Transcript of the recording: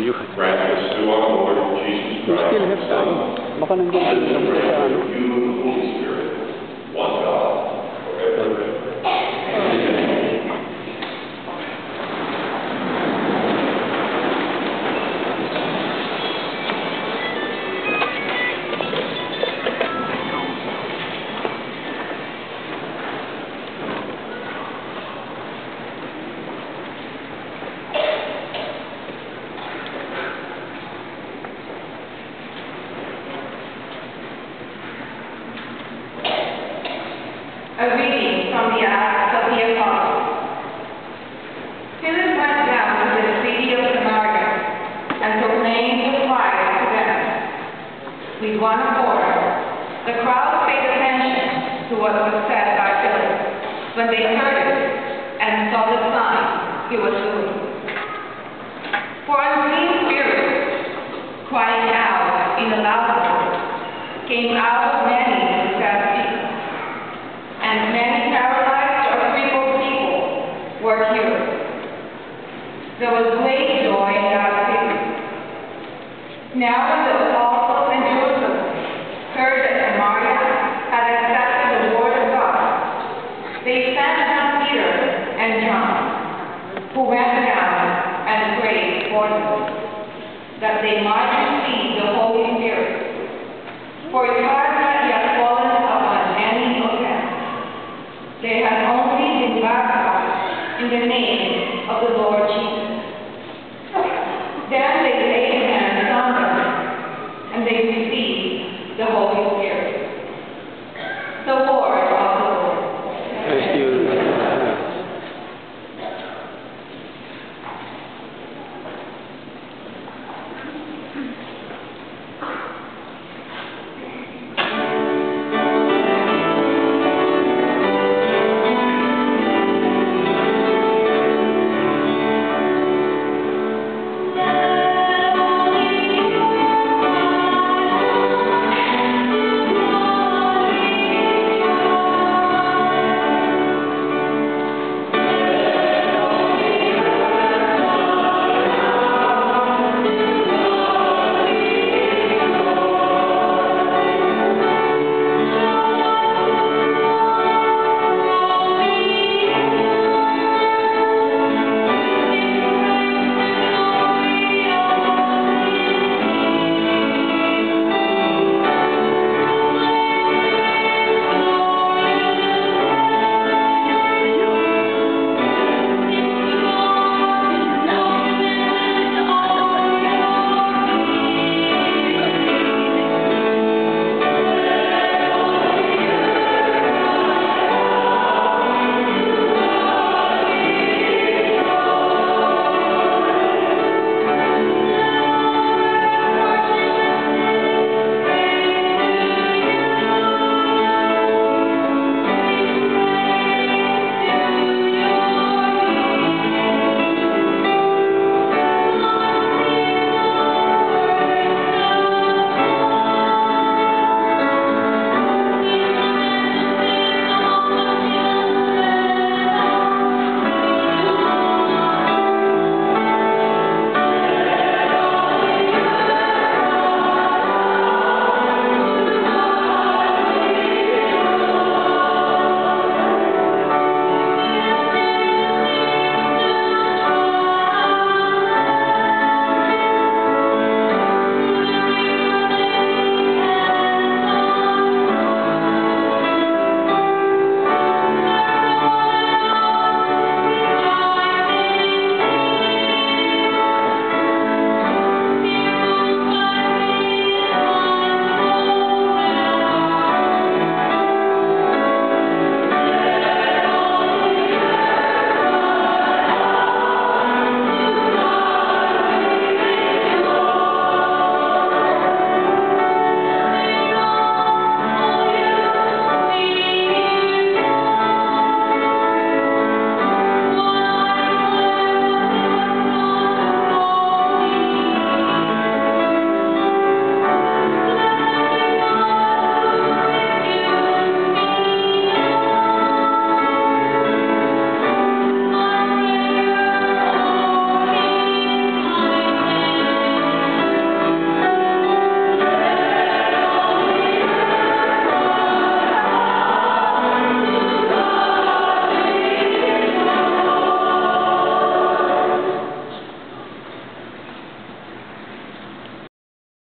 you. Practice to our Lord Jesus You Christ, still have time. Baka nandiyan and lang the sa ano. you and the Holy Spirit, one God, forever and ever. Amen. A reading from the Acts of the Apostles. Philip went down to the city of Samaria and proclaimed the Christ to them. With one accord, the crowd paid attention to what was said by Philip when they heard